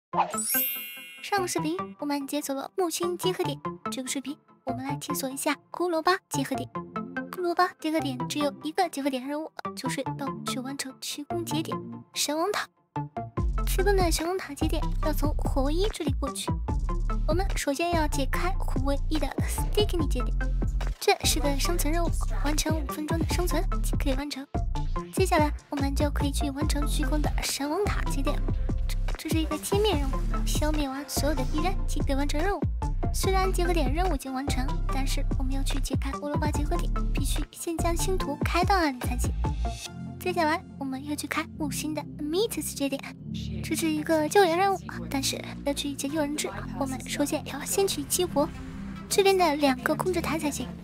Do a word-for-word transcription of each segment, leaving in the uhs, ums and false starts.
上个视频我们解锁了木星结合点，这个视频我们来解锁一下骷髅巴结合点。骷髅巴结合点只有一个结合点任务，就是要去完成虚空节点神王塔。虚空的神王塔节点要从火卫一这里过去。我们首先要解开火卫一的 Stickney 节点，这是个生存任务，完成五分钟的生存即可以完成。接下来我们就可以去完成虚空的神王塔节点了。这是一个切面任务，消灭完所有的敌人即可完成任务。虽然结合点任务已经完成，但是我们要去解开骷髅巴结合点，必须先将星图开到那里才行。接下来我们要去开木星的 Metis 节点，这是一个救援任务，但是要去解救人质，我们首先要先去激活这边的两个控制台才行。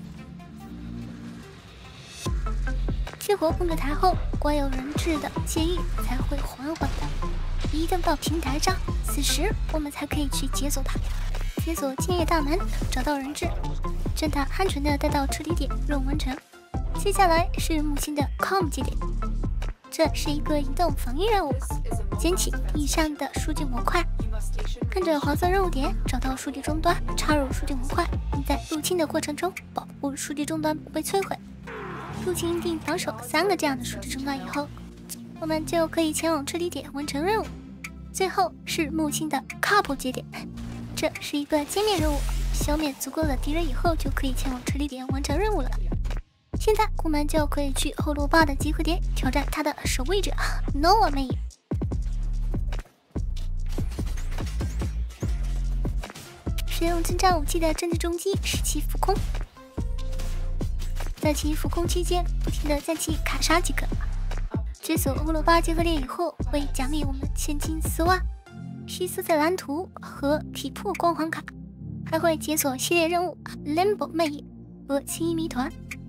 激活控制台后，关有人质的界域才会缓缓的移动到平台上，此时我们才可以去解锁它。解锁建业大门，找到人质，将它安全的带到撤离点，任务完成。接下来是木星的 Com 节点，这是一个移动防御任务，捡起地上的数据模块，看着黄色任务点找到数据终端，插入数据模块，并在入侵的过程中保护数据终端不被摧毁。入侵并防守三个这样的数据终端以后，我们就可以前往撤离点完成任务。最后是木星的 Couple 节点，这是一个歼灭任务，消灭足够的敌人以后就可以前往撤离点完成任务了。现在我们就可以去后路巴的集合点挑战他的守卫者 Nova 魅影。使用侦察武器的侦测重机使其浮空，在其浮空期间不停地将其卡杀即可。解锁欧罗巴结合点以后，为奖励我们现金四万、西斯特兰图和体魄光环卡，还会解锁系列任务 Limbo 魅影和青衣谜团。